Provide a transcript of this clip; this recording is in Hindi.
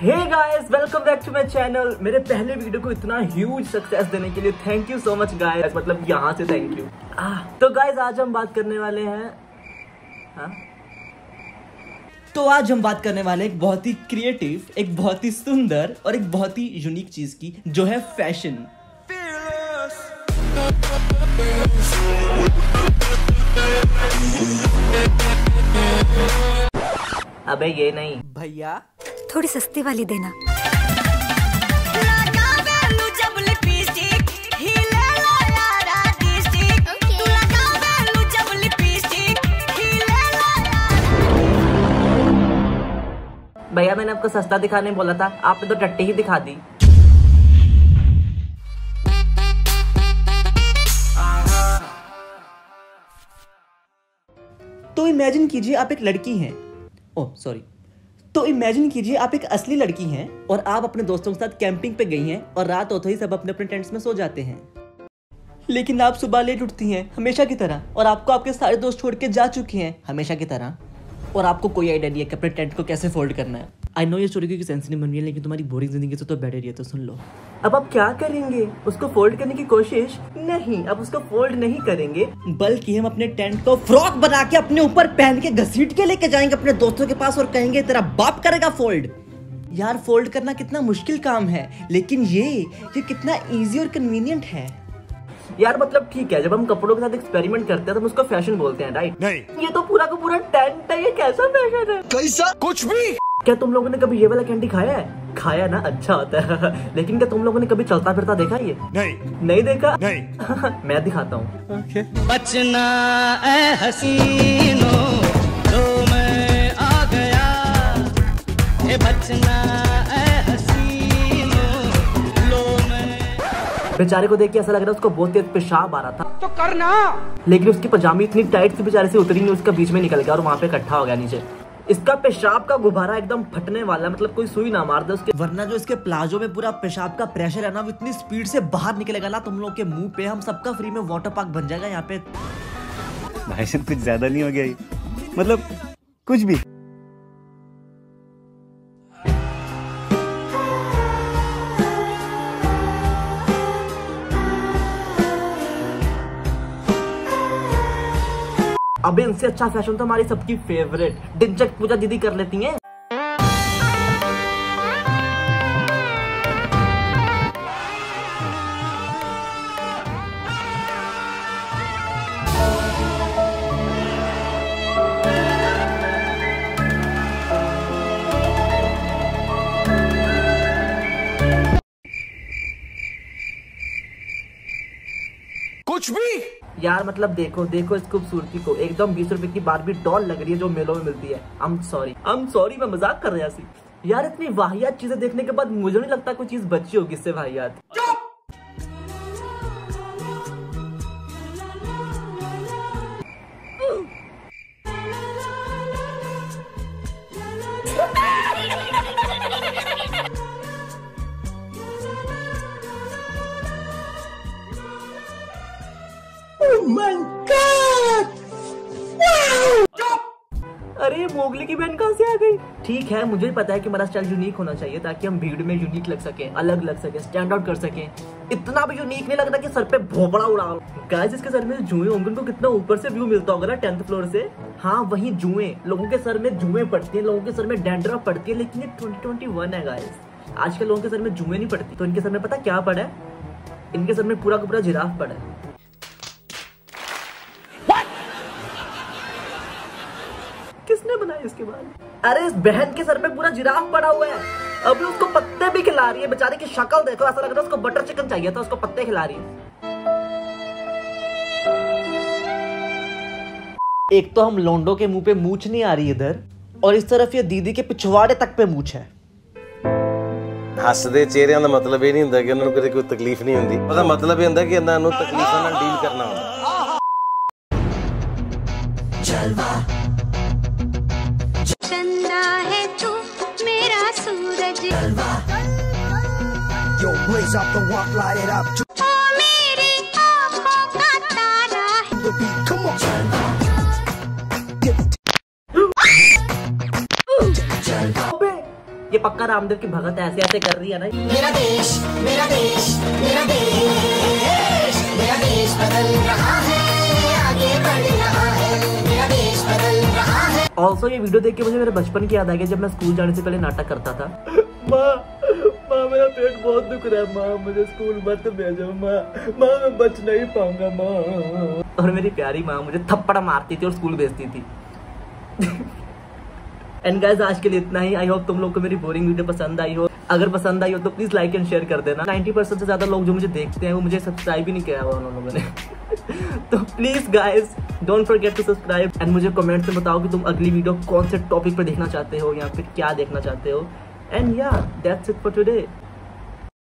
Hey guys, welcome back to my channel. मेरे पहले वीडियो को इतना ह्यूज सक्सेस देने के लिए thank you so much guys, मतलब यहाँ से थैंक यू। तो गाइस आज हम बात करने वाले हैं आज हम बात करने वाले एक बहुत ही क्रिएटिव, एक बहुत ही सुंदर और एक बहुत ही यूनिक चीज की, जो है फैशन। अबे ये नहीं भैया, थोड़ी सस्ती वाली देना। भैया मैंने आपको सस्ता दिखाने बोला था, आपने तो टट्टी ही दिखा दी। तो इमेजिन कीजिए आप एक लड़की हैं, तो इमेजिन कीजिए आप एक असली लड़की हैं और आप अपने दोस्तों के साथ कैंपिंग पे गई हैं और रात होते ही सब अपने अपने टेंट्स में सो जाते हैं। लेकिन आप सुबह लेट उठती हैं हमेशा की तरह, और आपको आपके सारे दोस्त छोड़ के जा चुके हैं हमेशा की तरह, और आपको कोई आइडिया नहीं है कि अपने टेंट को कैसे फोल्ड करना है। आई नो ये स्टोरी की सेंस नहीं बन रही है, लेकिन तुम्हारी बोरिंग जिंदगी से तो बेटर ही है, तो सुन लो। अब आप क्या करेंगे? उसको फोल्ड करने की कोशिश नहीं, अब उसको फोल्ड नहीं करेंगे, बल्कि हम अपने टेंट को फ्रॉक बना के अपने ऊपर पहन के घसीट के लेके जाएंगे अपने दोस्तों के पास और कहेंगे तेरा बाप करेगा फोल्ड। यार फोल्ड करना कितना मुश्किल काम है, लेकिन ये कितना ईजी और कन्वीनियंट है। यार मतलब ठीक है, जब हम कपड़ों के साथ एक्सपेरिमेंट करते हैं तो हम उसको फैशन बोलते हैं, राइट? नहीं, ये तो पूरा का पूरा टेंट है, ये कैसा फैशन है? कैसा कुछ भी। क्या तुम लोगों ने कभी ये वाला कैंडी खाया है? खाया ना, अच्छा होता है। लेकिन क्या तुम लोगों ने कभी चलता फिरता देखा ये? नहीं देखा? नहीं। मैं दिखाता हूँ। बचना ऐ हसीनो तो मैं आ गया, ए बचना ऐ हसीनो लो मैं। बेचारे को देख के ऐसा लग रहा है उसको बहुत तेज पेशाब आ रहा था, तो करना। लेकिन उसकी पजामी इतनी टाइट थी बेचारे से उतरी नहीं, उसका बीच में निकल गया और वहाँ पे इकट्ठा हो गया नीचे। इसका पेशाब का गुब्बारा एकदम फटने वाला, मतलब कोई सुई ना मार दे उसके, वरना जो इसके प्लाजो में पूरा पेशाब का प्रेशर है ना, वो इतनी स्पीड से बाहर निकलेगा ना तुम लोग के मुंह पे, हम सबका फ्री में वाटर पार्क बन जाएगा यहाँ पे। भाई साहब कुछ ज्यादा नहीं हो गया ये? मतलब कुछ भी। अबे इनसे अच्छा फैशन तो हमारी सबकी फेवरेट डिंचक पूजा दीदी कर लेती हैं। कुछ भी यार मतलब देखो इस खूबसूरती को, एकदम 20 रुपए की बारबी डॉल लग रही है जो मेलों में मिलती है। I'm sorry, मैं मजाक कर रहा थी। यार इतनी वाहियात चीजें देखने के बाद मुझे नहीं लगता कोई चीज बची होगी इससे वाहियात। अरे मोगली की बहन कहाँ से आ गई? ठीक है, मुझे भी पता है कि मेरा स्टाइल यूनिक होना चाहिए ताकि हम भीड़ में यूनिक लग सके, अलग लग सके, स्टैंड आउट कर सके। इतना भी यूनिक नहीं लग रहा कि सर पे भोपड़ा उड़ाओ। गाइस इसके सर में जुएं होंगे, उनको कितना ऊपर से व्यू मिलता होगा ना 10th फ्लोर से। हाँ वही जुएं, लोगों के सर में जुएं पड़ती है, लोगों के सर में डैंड्रफ पड़ती है, लेकिन ये 2021 है गाइस। आजकल लोगों के सर में जुएं नहीं पड़ती, तो इनके सर में पता क्या पड़ा है? इनके सर में पूरा का पूरा जिराफ पड़ा है। किसने बनाया इसके बाल? अरे इस बहन के सर पे पूरा जिराफ पड़ा हुआ है, अभी उसको पत्ते भी खिला रही है। बेचारी की शक्ल देखो, ऐसा लग रहा है उसको बटर चिकन चाहिए था, उसको पत्ते खिला रही है। एक तो हम लोंडो के मुंह पे मूछ नहीं आ रही इधर, और इस तरफ ये दीदी के पिछवाड़े तक पे मूछ है। हसदे चेहरिਆਂ ਦਾ मतलब ਇਹ ਨਹੀਂ ਹੁੰਦਾ ਕਿ ਉਹਨਾਂ ਨੂੰ ਕਦੇ ਕੋਈ ਤਕਲੀਫ ਨਹੀਂ ਹੁੰਦੀ, ਉਹਦਾ मतलब ਇਹ ਹੁੰਦਾ ਕਿ ਇਹਨਾਂ ਨੂੰ ਤਕਲੀਫਾਂ ਨਾਲ ਡੀਲ ਕਰਨਾ ਹੁੰਦਾ। जलवा चंदा है तू मेरा सूरज, जलवा Yo, blaze up the walk, light it up. ओ मेरी आँखों का तारा है। The beat, come on. ये पक्का काका रामदेव की भगत ऐसे ऐसे कर रही है ना। मेरा देश मेरा देश मेरा देश, मेरा देश बदल रहा है, आगे बढ़ रहा है, मेरा देश बदल रहा है। ऑल्सो ये वीडियो देख के मुझे मेरे बचपन की याद आ गई जब मैं स्कूल जाने से पहले नाटक करता था। माँ मेरा पेट बहुत दुख रहा है माँ, मुझे स्कूल मत भेजो माँ, मैं बच नहीं पाऊंगा माँ। और मेरी प्यारी माँ मुझे थप्पड़ मारती थी और स्कूल भेजती थी। एंड गाइस आज के लिए इतना ही। आई होप तुम लोग को मेरी बोरिंग वीडियो पसंद आई हो। अगर पसंद आई हो तो प्लीज लाइक एंड शेयर कर देना। 90% से ज्यादा लोग जो मुझे देखते हैं वो मुझे सब्सक्राइब ही नहीं किया हुआ उन लोगों ने। तो please guys don't forget to subscribe and मुझे कमेंट में बताओ कि तुम अगली वीडियो कौन से टॉपिक पर देखना चाहते हो या फिर क्या देखना चाहते हो। एंड या दैट्स इट फॉर टुडे।